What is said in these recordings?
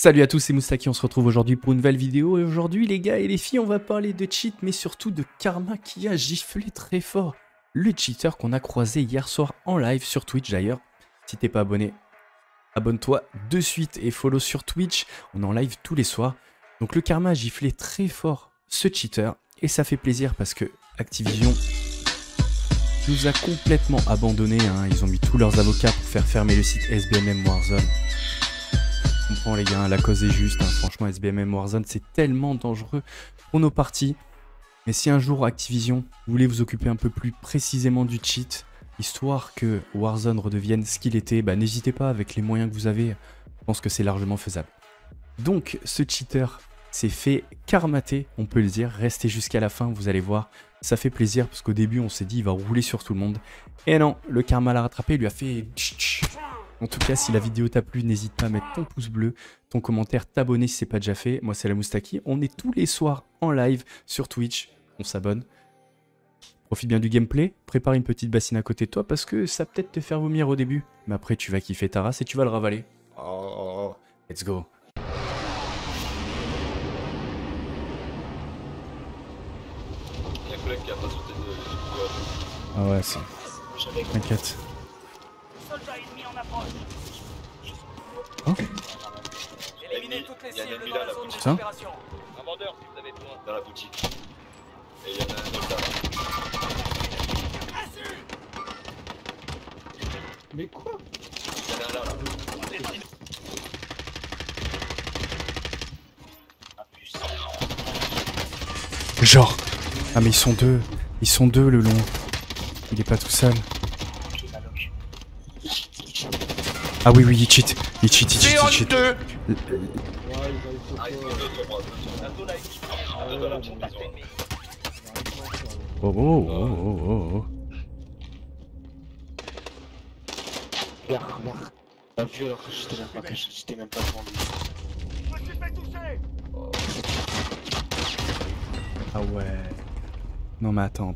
Salut à tous, c'est Moustaki, on se retrouve aujourd'hui pour une nouvelle vidéo et aujourd'hui les gars et les filles on va parler de cheat mais surtout de Karma qui a giflé très fort. Le cheater qu'on a croisé hier soir en live sur Twitch d'ailleurs. Si t'es pas abonné, abonne-toi de suite et follow sur Twitch, on est en live tous les soirs. Donc le Karma a giflé très fort ce cheater et ça fait plaisir parce que Activision nous a complètement abandonné, hein. Ils ont mis tous leurs avocats pour faire fermer le site SBMM Warzone. Je comprends les gars, la cause est juste, hein. Franchement SBMM Warzone c'est tellement dangereux pour nos parties. Mais si un jour Activision voulait vous occuper un peu plus précisément du cheat, histoire que Warzone redevienne ce qu'il était, bah n'hésitez pas avec les moyens que vous avez, je pense que c'est largement faisable. Donc ce cheater s'est fait karmater, on peut le dire, restez jusqu'à la fin, vous allez voir, ça fait plaisir parce qu'au début on s'est dit il va rouler sur tout le monde. Et non, le karma l'a rattrapé, il lui a fait... En tout cas, si la vidéo t'a plu, n'hésite pas à mettre ton pouce bleu, ton commentaire, t'abonner si c'est pas déjà fait. Moi, c'est la Moustaki. On est tous les soirs en live sur Twitch. On s'abonne. Profite bien du gameplay. Prépare une petite bassine à côté de toi parce que ça peut-être te faire vomir au début. Mais après, tu vas kiffer ta race et tu vas le ravaler. Oh, let's go. Ah ouais, c'est... T'inquiète. Oh. Éliminez toutes les cibles dans la zone Putain. d'opération. Un vendeur, si vous avez besoin, dans la boutique. Et il y en a un autre là. Mais quoi? Il y en a un là. Genre. Ah mais ils sont deux. Ils sont deux le long. Il est pas tout seul. Ah oui, oui, il cheat. Il cheat, il cheat, il cheat. Oh, oh, oh, oh, oh, oh. Regarde. T'as vu alors que j'étais même pas devant lui. Ah ouais. Non mais attends.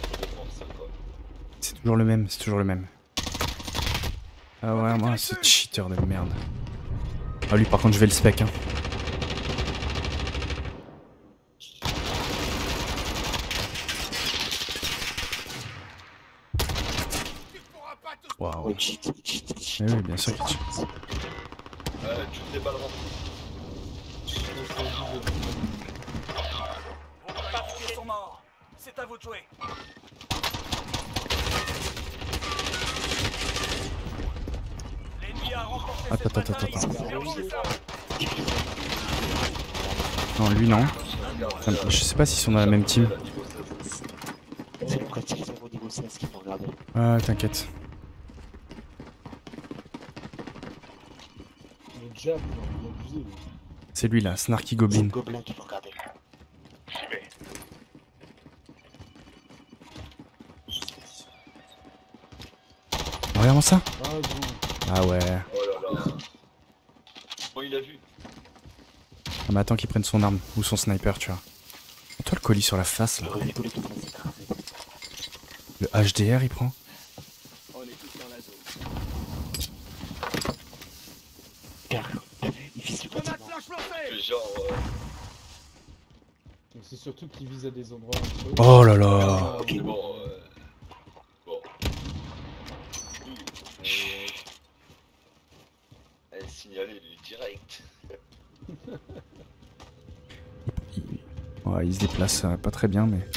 C'est toujours le même, c'est toujours le même. Ah ouais, moi, ce cheater de merde. Ah lui par contre je vais le spec, hein. Waouh. Mais oui, bien sûr qu'il cheat. Tu ne sais pas le rendre. Vos parties sont morts. C'est à vous de jouer. L'ennemi a remporté cette bataille. Non, lui non. Je sais pas s'ils sont dans la même team. C'est pourquoi tu es au niveau 16 qu'il faut regarder. Ah, t'inquiète. Le jab, il a abusé. Lui. C'est lui là, Snarky C'est le Goblin. gobelin qu'il faut regarder. Regarde-moi ça. Ah bon. Ah ouais. Oh là là. Bon, il a vu. Ah mais attends qu'il prenne son arme ou son sniper, tu vois. Toi le colis sur la face là. Le HDR il prend. On est tous dans la zone. Regarde, t'as vu, il vise le bâtiment. Genre. Donc c'est surtout qu'il vise à des endroits. Oh là là. Ok, bon. Bon. Elle signalait lui direct. Ouais, il se déplace pas très bien mais...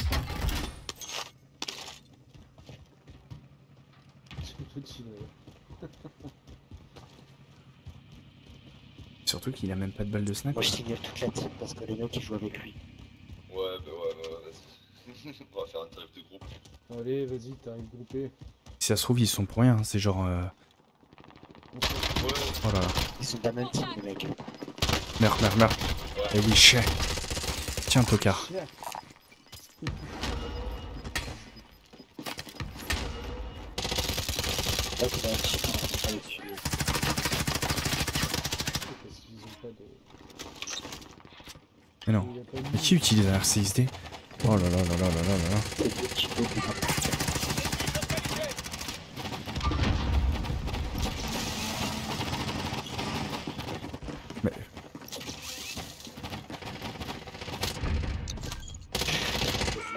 Surtout qu'il a même pas de balle de sniper. Moi je signale toute la team parce que les mecs ils jouent avec lui. Ouais, bah ouais. On va faire un trêve de groupe. Allez, vas-y, t'arrives groupé. Si ça se trouve ils sont pour rien, hein. C'est genre... Ouais. Oh là là. Ils sont de la même team les mecs. Meurs. Eh oui, chais. Tiens, tocard. Là tu vas un petit peu, on va pas les tuer. Parce qu'ils ont pas de... Mais non. Il a pas de... Mais qui utilise un RCXD? Oh là là là là là là là. C'est le petit gobelin.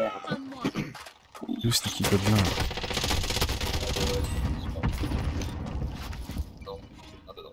Merde. D'où Sneaky Goblin? Non. Ah bah non.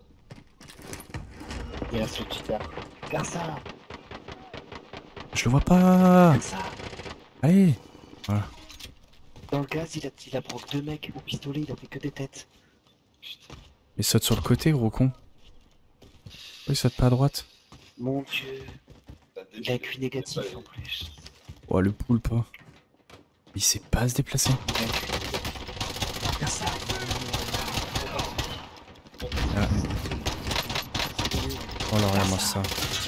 Il reste le cheater. Regarde ça. Je le vois pas. Regarde ça. Allez. Voilà. Dans le gaz, il a pris 2 mecs au pistolet, il a fait que des têtes. Putain. Et saute sur le côté, gros con. Oui, saute pas à droite. Mon dieu. Il a un QI négatif en plus. Oh, le poulpe. Il sait pas se déplacer. Regarde ça. Ah. Oh là, regarde-moi ça.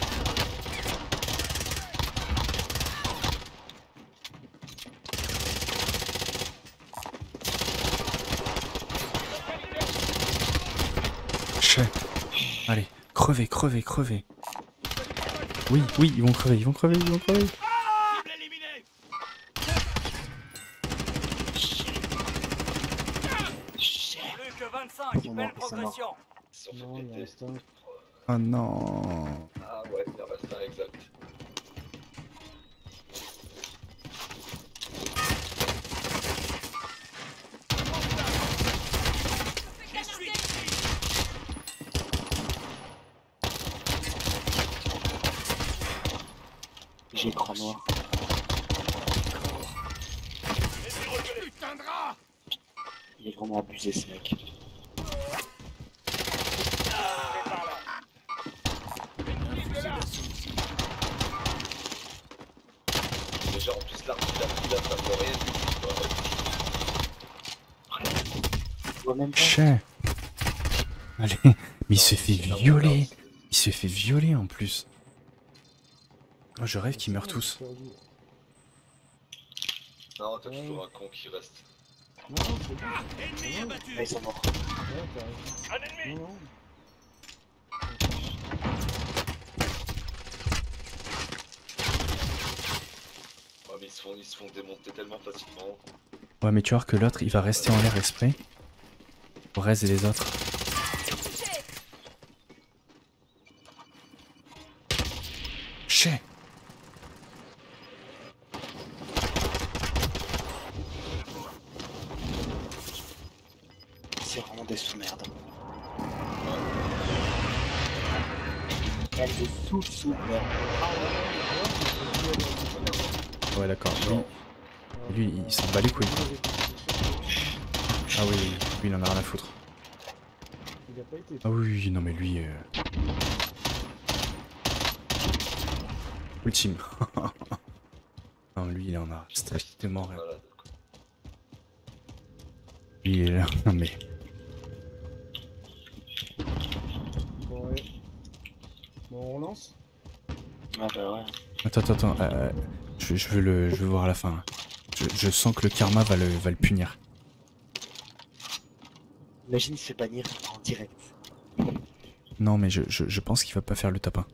Chais. Allez, crevez, crevez, crevez. Oui, oui, ils vont crever, ils vont crever, ils vont crever. Plus que 25, Ils sont belle morts, ils sont progression. Ils se sont Non, fait il en péter. reste un. Oh non. Ah ouais, il en reste un exact. J'ai écran noir. Il est vraiment abusé ce mec. Déjà en plus l'arme qu'il a pris là, ça peut rien du tout. Je vois même pas. Chais. Allez, mais il se fait violer. Il se fait violer en plus. Oh, je rêve qu'ils meurent tous. Non, t'as toujours un con qui reste. Non, c'est bon. Ennemi abattu. Ah, ils sont morts. Ouais, t'as raison. Un ennemi. Non, non. Ouais, mais ils se font démonter tellement facilement. Ouais, mais tu vois que l'autre, il va rester en l'air exprès. Pour Rez et les autres. Chais. C'est vraiment des sous-merdes. Elle est sous-merde. Ouais, d'accord. Lui, il s'en bat les couilles. Ah oui, lui, il en a rien à foutre. Il a pas été. Ah oui, non mais lui... Ultime. Non, lui, il en a strictement rien. Voilà. Lui, il est là. Non mais... Bon, ouais. Bon, on relance. Ah bah ouais. Attends. Je veux voir à la fin. Je sens que le karma va le punir. Imagine se bannir en direct. Non mais je pense qu'il va pas faire le tapin.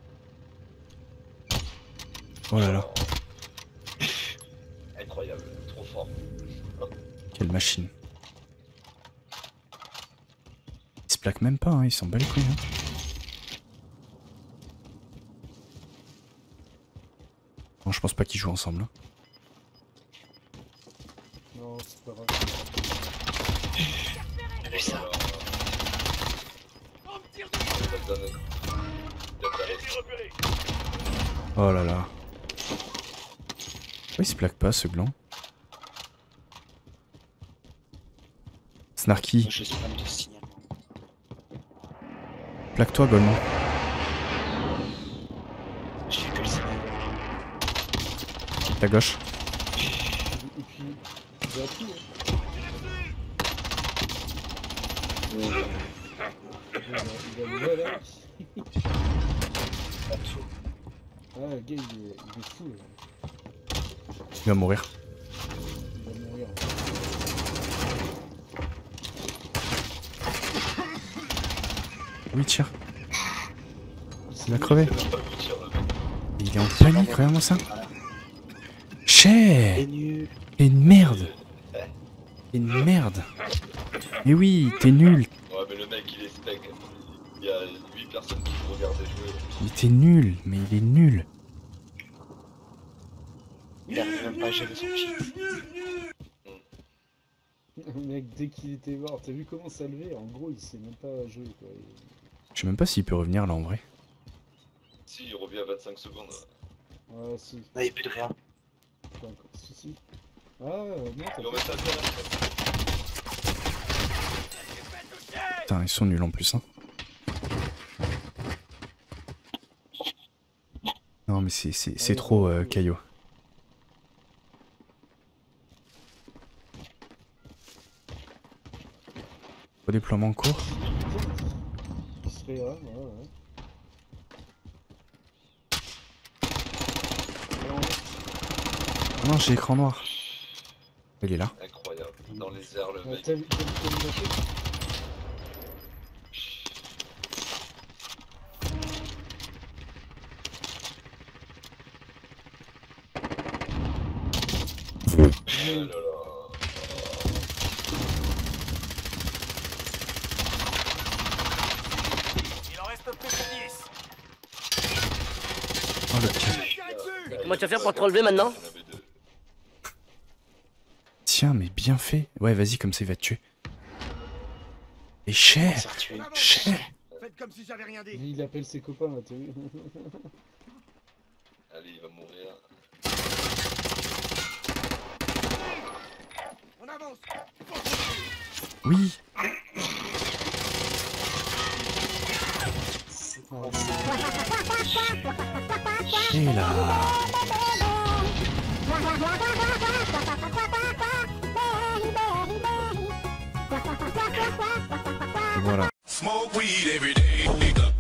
Oh là là, Incroyable, trop fort. quelle machine. Il se plaque même pas, hein, il s'en bat les couilles. Hein. Bon, je pense pas qu'ils jouent ensemble. Hein. Non, c'est pas grave. T'as vu ça? Oh là là. Pourquoi il se plaque pas ce gland? Snarky, Moi je spam de signalement. plaque-toi Golemon. Je fais que le signalement. Ta gauche. Et puis, j'ai appris. Hein. Il a le mal, hein. Ah, le gars, il est fou, là. Il va mourir. Il va mourir. Oui, tire. Il va crever. C'est même pas le tir, le mec. Il est en panique, regarde-moi ça. Voilà. Cher. T'es nul. T'es une merde. T'es une merde. Mais oui, t'es nul. Ouais, mais le mec il est spec. Il y a 8 personnes qui le regardaient jouer. Mais t'es nul. Mais il est nul. Il arrive même pas à gérer son cheat. Le mec, dès qu'il était mort, t'as vu comment ça levait? En gros, il sait même pas jouer quoi. Je sais même pas s'il peut revenir là en vrai. Si, il revient à 25 secondes. Ouais, si. Là, il y a plus de rien. Pas encore. Si. Ah, non, t'as Et on met ça bien. Putain, ils sont nuls en plus, hein. Non, mais c'est trop, Caillot. Redéploiement en cours. Il serait là, ouais. Ah non, j'ai écran noir. Il est là. Incroyable. Dans les airs, le mec. T'as vu comme il a fait? Oh là là. Il en reste plus que 10. Oh, le... Tirez dessus. Comment tu vas faire pour te relever maintenant? Il y en avait deux. Tiens, mais bien fait. Ouais, vas-y, comme ça il va te tuer. Et cher, Ça retué. cher. Faites comme si j'avais rien dit. Il appelle ses copains là, t'as vu? Allez, il va mourir. On avance. Oui. Et là. Voilà. Smoke weed every day.